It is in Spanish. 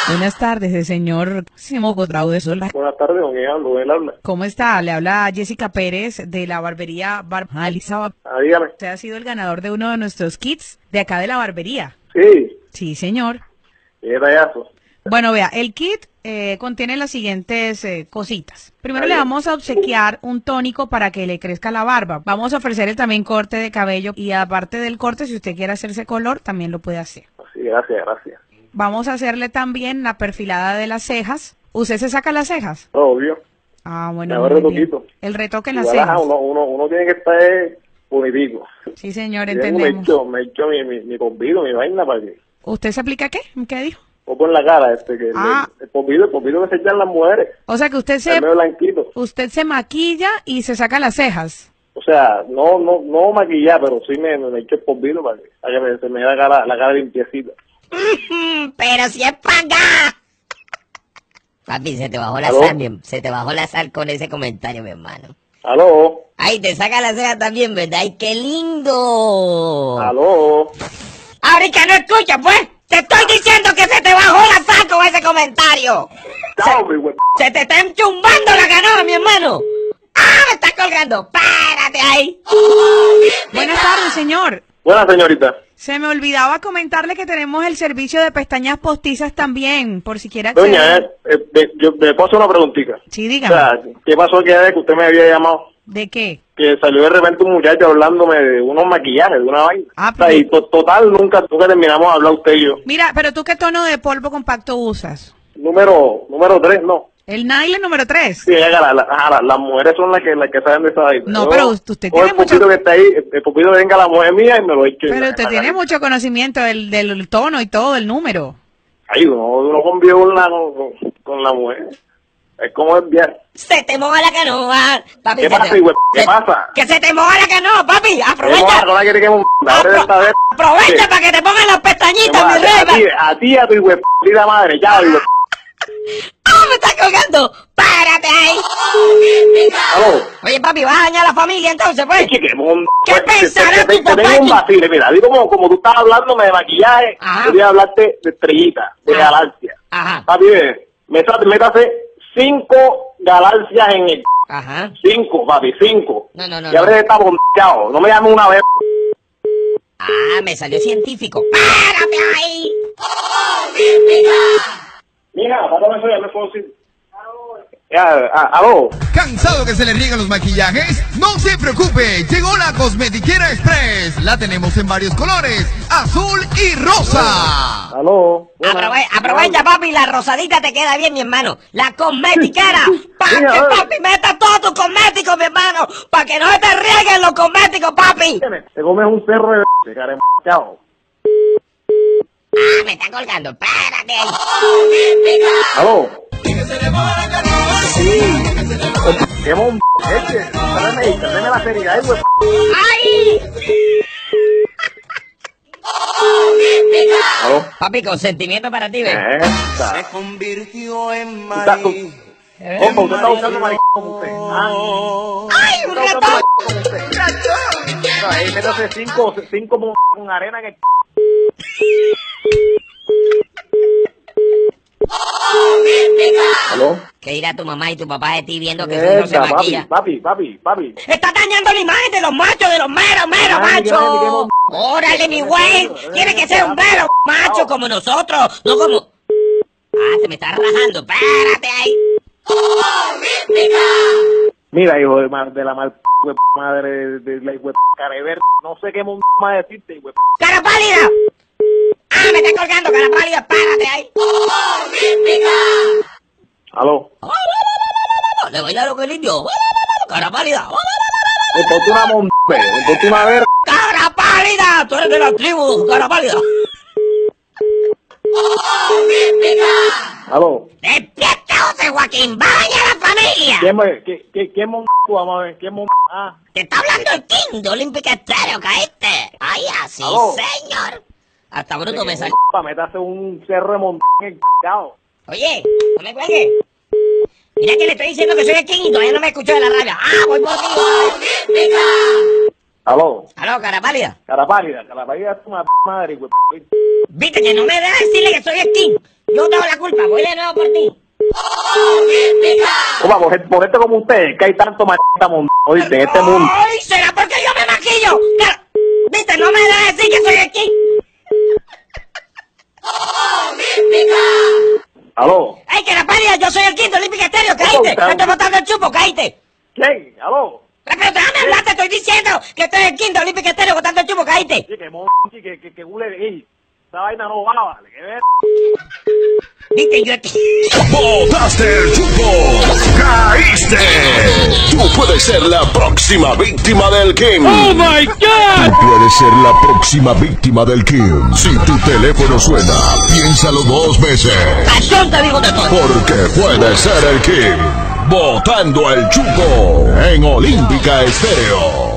Buenas tardes, el señor Simoco Traude Sola. Buenas tardes, don Eando, él habla. ¿Cómo está? Le habla Jessica Pérez de la barbería Elizabeth. Dígame. Usted ha sido el ganador de uno de nuestros kits de acá de la barbería. Sí. Sí, señor. ¿Qué tallazo? Bueno, vea, el kit contiene las siguientes cositas. Primero le vamos a obsequiar un tónico para que le crezca la barba. Vamos a ofrecerle también corte de cabello y aparte del corte, si usted quiere hacerse color, también lo puede hacer. Sí, gracias. Vamos a hacerle también la perfilada de las cejas. ¿Usted se saca las cejas? Obvio. Ah, Me bueno. hago el retoquito. El retoque en las Igual, cejas. uno tiene que estar bonitico. Sí, señor, Me entendemos. he hecho mi pompido, mi vaina para que... ¿Usted se aplica qué? ¿Qué dijo? Poco en la cara, que Ah. el pompido que se echan las mujeres. O sea que El medio blanquito. usted se maquilla y se saca las cejas. O sea, no maquillar, pero sí me he hecho el pompido para que se me da la cara limpiecita. Pero si es paga. Papi, se te bajó la ¿Aló? sal, se te bajó la sal con ese comentario, mi hermano. ¿Aló? Ay, te saca la ceja también, ¿verdad? ¡Ay, qué lindo! ¿Aló? Ahorita no escuchas, pues. Te estoy diciendo que se te bajó la sal con ese comentario. Chao, mi güey. Se te está enchumbando la canoa, mi hermano. ¡Ah, me estás colgando! ¡Párate ahí! Buenas tardes, señor. Buena señorita. Se me olvidaba comentarle que tenemos el servicio de pestañas postizas también, por si quiere Doña, acceder. yo le puedo hacer una preguntita. Sí, O dígame. sea, ¿qué pasó aquella vez que usted me había llamado? ¿De qué? Que salió de repente un muchacho hablándome de unos maquillajes, de una vaina. Ah, O sea, pero- y total, nunca terminamos de hablar usted y yo. Mira, pero tú qué tono de polvo compacto usas. Número 3, no. El nylon número 3. Sí, las mujeres son las que saben de esa vaina. No, Yo- pero usted o tiene el pupito mucho- que está ahí, el pupito que venga la mujer mía y me lo eche. Pero usted tiene mucho conocimiento del tono y todo, el número. Ay, uno convive con la mujer. Es como enviar. Se te moja la canoa. Papi, ¿Qué pasa, güey? ¿Qué pasa? Que se te moja la canoa, papi. Aprovecha. No la quiere que me... Aprovecha para que te pongan las pestañitas, mi rey. A ti, a tu güey, madre, ya, güey. ¡Ah, me estás colgando! ¡Párate ahí! Aló. Oye, papi, ¿vas a dañar a la familia entonces, pues? ¿Qué pensará tu papá Tengo un que- vacile, mira, digo como tú estabas hablándome de maquillaje, Ajá. yo voy a hablarte de estrellita, de Ajá. galaxia. Ajá, Papi, métase 5 galaxias en el... ajá. 5, papi, 5. No. Y habré estado bonchado. No me llames una vez. Ah, me salió científico. ¡Párate ahí! Mira, pásame eso, ya me puedo decir. Aló. ¿Cansado que se le rieguen los maquillajes? No se preocupe, llegó la Cosmetiquera Express. La tenemos en varios colores, azul y rosa. Aló. Aprovecha, papi, la rosadita te queda bien, mi hermano. La cosmetiquera. Para Sí, que, a ver. papi, metas todos tus cosméticos, mi hermano. Para que no se te rieguen los cosméticos, papi. Te comes un cerro de cara chao. Ah, me está colgando. Párate ahí. Aló. Sí. Qué mon... Tráeme la seriedad, güey. ¡Ay! Aló. Papi, consentimiento para ti, ¿ves? Se convirtió en Compa, maíz. usted está buscando maricón como usted. ¡Ay, un Usted está ratón! buscando maricón como usted. Ahí métase 5 con arena en el... ¿Aló? ¿Qué dirá tu mamá y tu papá de ti viendo que uno se Mierda, maquilla? papi. ¡Estás dañando la imagen de los machos, de los meros Ay, machos! ¡Órale, mi güey! Tiene que ser un mero macho como nosotros, no como... Ah, se me está rajando. ¡Párate ahí! Mira, hijo de la mal madre de la carever, no sé qué mundo más decirte, güey. ¡Cara pálida! ¡Ah, me está colgando, cara pálida! ¡Párate ahí! Aló. ¡Le voy a dar lo que el indio! ¡Cara pálida! Me ponte una me ponte una ver. ¡Cara pálida! ¡Tú eres de la tribu, cara pálida! Aló. ¡Despierta, José Joaquín! ¡Vaya a la familia! ¿Quién vamos a ver? ¿Quién Ah. ¡Te está hablando el King de Olímpica Estéreo, caíste! ¡Ay, así, Aló. señor! Hasta bruto me salió. Métase un cerro de en el chao. Oye, no me cuelgues. Mira que le estoy diciendo que soy el King y todavía no me escuchó de la radio. ¡Ah, voy por ti! Aló. ¡Aló, cara pálida! Cara pálida es una madre, güey. Viste que no me dejas decirle que soy el King. Yo tengo la culpa, voy de nuevo por ti. Opa, por esto como ustedes, que hay tanto maldita mundo, oíste, en este mundo. Ay, ¿será porque yo me maquillo? Claro. Viste, no me dejes decir que soy aquí. ¿Aló? Ay, que la paria, yo soy el quinto Olímpico Estéreo, cállate. Me estoy botando el chupo, cállate. ¿Quién? ¿Aló? Pero déjame hablar, te estoy diciendo que estoy el quinto Olímpico Estéreo botando el chupo, cállate. Sí, que hule, esa vaina no va, vale, que ver. Viste, yo aquí. ¡Botaste el chupo! ¡Caíste! Tú puedes ser la próxima víctima del King. ¡Oh, my God! Tú puedes ser la próxima víctima del King. Si tu teléfono suena, piénsalo 2 veces. ¡Acción, te digo de todo! Porque puede ser el King. Botando el chupo en Olímpica Estéreo.